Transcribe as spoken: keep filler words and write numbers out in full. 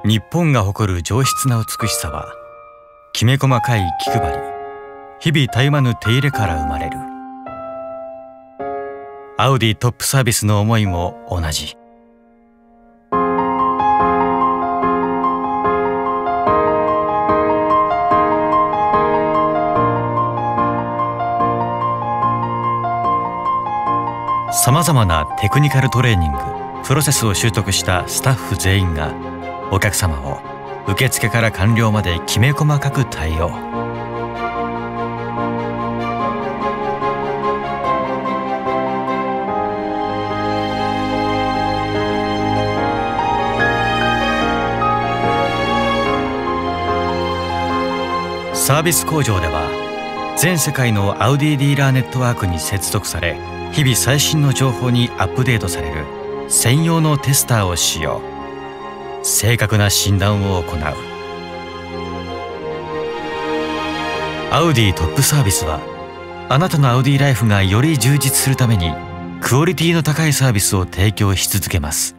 日本が誇る上質な美しさは、きめ細かい気配り、日々たゆまぬ手入れから生まれる。アウディトップサービスの思いも同じ。さまざまなテクニカルトレーニング、プロセスを習得したスタッフ全員がお客様を受付から完了まできめ細かく対応。サービス工場では全世界のアウディディーラーネットワークに接続され、日々最新の情報にアップデートされる専用のテスターを使用。正確な診断を行う。アウディトップサービスは、あなたのアウディライフがより充実するためにクオリティの高いサービスを提供し続けます。